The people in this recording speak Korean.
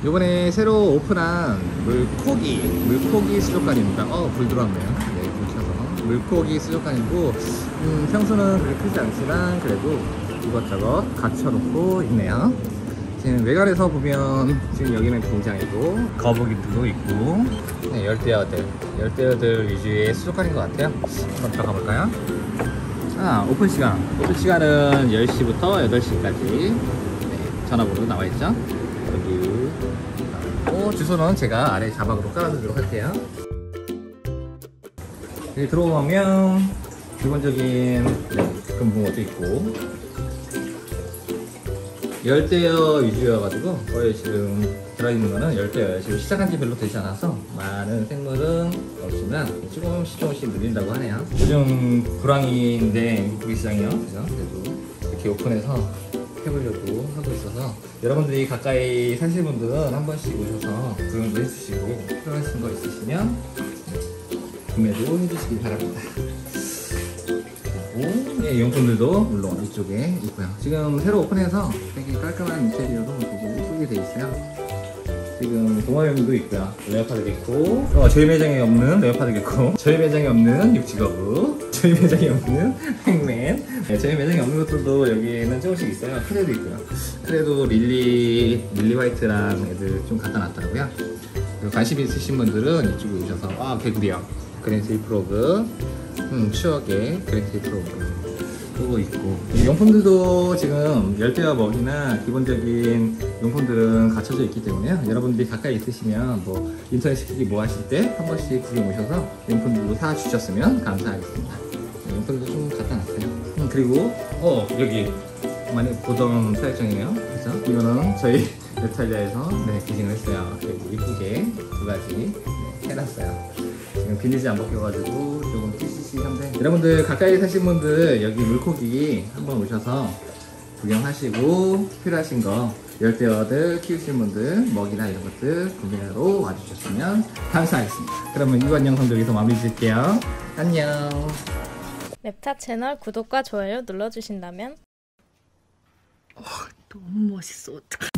요번에 새로 오픈한 물고기 수족관입니다. 불 들어왔네요. 네, 불 켜서. 물고기 수족관이고, 평소는 그렇게 크지 않지만, 그래도 이것저것 갖춰놓고 있네요. 지금 외관에서 보면, 지금 여기는 굉장히고, 거북이들도 있고, 네, 열대어들 위주의 수족관인 것 같아요. 한번 들어가 볼까요? 오픈 시간은 10시부터 8시까지. 네, 전화번호 나와있죠? 여기. 주소는 제가 아래 자막으로 깔아두도록 할게요. 여기 들어오면 기본적인 금붕어도 있고, 열대어 위주여가지고 거의 지금 들어있는 거는 열대어예요. 지금 시작한 지 별로 되지 않아서 많은 생물은 없지만 조금씩 늘린다고 하네요. 요즘 불황인데 물고기 시장이요. 그래도 이렇게 오픈해서 해보려고 하고 있어서, 여러분들이 가까이 사실 분들은 한 번씩 오셔서 구경도 해주시고, 필요하신 거 있으시면 구매도 해주시기 바랍니다. 그리고 용품들도 물론 이쪽에 있고요. 지금 새로 오픈해서 되게 깔끔한 인테리어도 되게 예쁘게 돼 있어요. 지금 동화용도 있고요. 레오파드 개코, 저희 매장에 없는 레오파드 개코, 저희 매장에 없는 육지거북, 저희 매장에 없는 팩맨, 네, 저희 매장에 없는 것들도 여기에는 조금씩 있어요. 크레도 있고요. 크레도 릴리 화이트랑 애들 좀 갖다 놨더라고요. 관심 있으신 분들은 이쪽에 오셔서, 개구리요, 그랜트리 프로그, 추억의 그랜트리 프로그 그거 있고, 용품들도 지금 열대어 먹이나 기본적인 용품들은 갖춰져 있기 때문에요. 여러분들이 가까이 있으시면 뭐 인터넷 시키기 뭐 하실 때 한 번씩 구경 오셔서 용품들도 사 주셨으면 감사하겠습니다. 용품도 좀 갖다 놨어요. 그리고 여기 많이 보던 사육장이에요. 그래서 이거는 저희 랩탈리아에서 기증을 했어요. 그리고 이쁘게 두 가지 해놨어요. 지금 비닐지 안 벗겨가지고 조금 찌시시한데, 여러분들 가까이 사신 분들 여기 물고기 한번 오셔서 구경하시고, 필요하신 거 열대어들 키우시는 분들 먹이나 이런 것들 구매하러 와주셨으면 감사하겠습니다. 그러면 이번 영상도 여기서 마무리 짓게요. 안녕. 랩타 채널 구독과 좋아요 눌러주신다면 너무 멋있어. 어떡해.